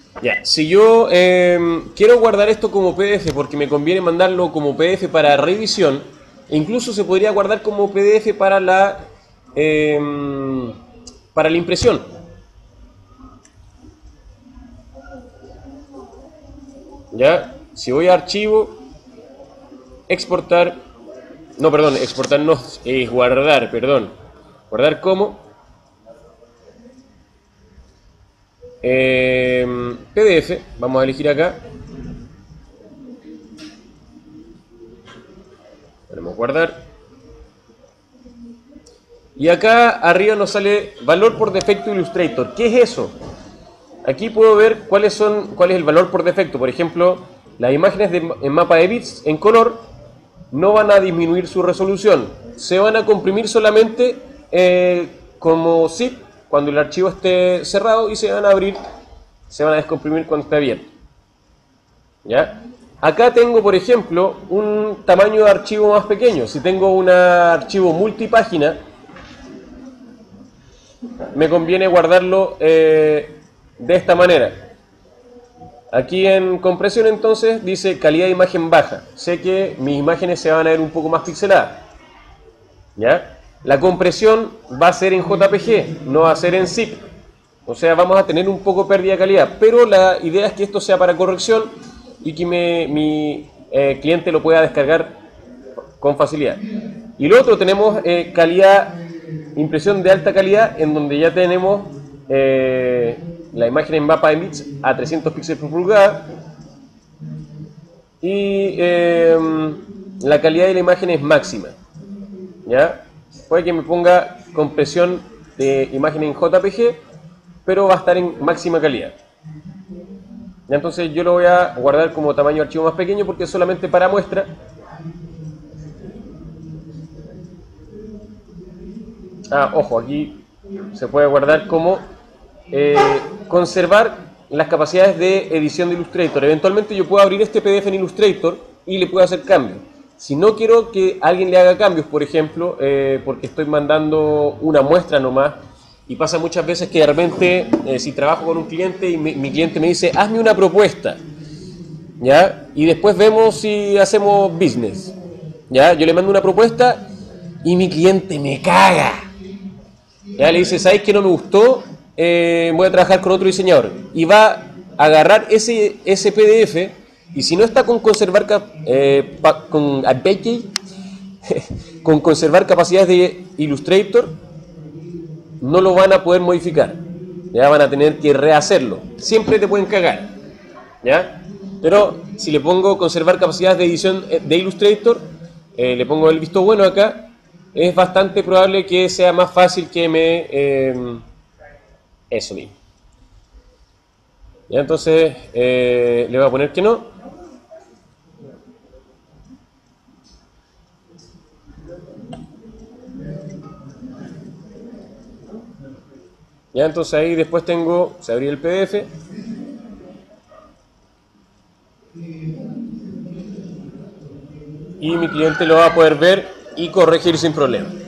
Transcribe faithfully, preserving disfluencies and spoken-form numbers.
Ya, si yo eh, quiero guardar esto como P D F porque me conviene mandarlo como P D F para revisión, incluso se podría guardar como P D F para la eh, para la impresión. Ya, si voy a archivo, exportar, no, perdón, exportar no, es guardar, perdón, guardar como eh, P D F, vamos a elegir acá, ponemos guardar, y acá arriba nos sale valor por defecto Illustrator. ¿Qué es eso? Aquí puedo ver cuáles son, cuál es el valor por defecto. Por ejemplo, las imágenes de, en mapa de bits en color no van a disminuir su resolución, se van a comprimir solamente eh, como zip cuando el archivo esté cerrado y se van a abrir, se van a descomprimir cuando esté abierto. ¿Ya? Acá tengo, por ejemplo, un tamaño de archivo más pequeño. Si tengo un archivo multipágina, me conviene guardarlo eh, de esta manera. Aquí en compresión entonces dice calidad de imagen baja. Sé que mis imágenes se van a ver un poco más pixeladas. ¿Ya? La compresión va a ser en J P G, no va a ser en zip. O sea, vamos a tener un poco pérdida de calidad. Pero la idea es que esto sea para corrección y que me, mi eh, cliente lo pueda descargar con facilidad. Y lo otro tenemos eh, calidad, impresión de alta calidad, en donde ya tenemos eh, la imagen en mapa de bits a trescientos píxeles por pulgada y eh, la calidad de la imagen es máxima. ¿Ya? Puede que me ponga compresión de imagen en J P G, pero va a estar en máxima calidad. ¿Ya? Entonces yo lo voy a guardar como tamaño de archivo más pequeño porque es solamente para muestra. Ah, ojo, aquí se puede guardar como eh, conservar las capacidades de edición de Illustrator. Eventualmente yo puedo abrir este P D F en Illustrator y le puedo hacer cambios. Si no quiero que alguien le haga cambios, por ejemplo, eh, porque estoy mandando una muestra nomás, y pasa muchas veces que de repente, eh, si trabajo con un cliente y mi, mi cliente me dice, hazme una propuesta, ¿ya? Y después vemos si hacemos business, ¿ya? Yo le mando una propuesta y mi cliente me caga. Ya le dice, ¿sabes que no me gustó? Eh, voy a trabajar con otro diseñador. Y va a agarrar ese, ese P D F, y si no está con conservar eh, pa, con, con conservar capacidades de Illustrator, no lo van a poder modificar. Ya van a tener que rehacerlo. Siempre te pueden cagar, ¿ya? Pero si le pongo conservar capacidades de edición de Illustrator, eh, le pongo el visto bueno acá, es bastante probable que sea más fácil que me... Eh, eso mismo. Ya, entonces eh, le voy a poner que no. Ya, entonces ahí después tengo, se abrió el P D F. Y mi cliente lo va a poder ver y corregir sin problema.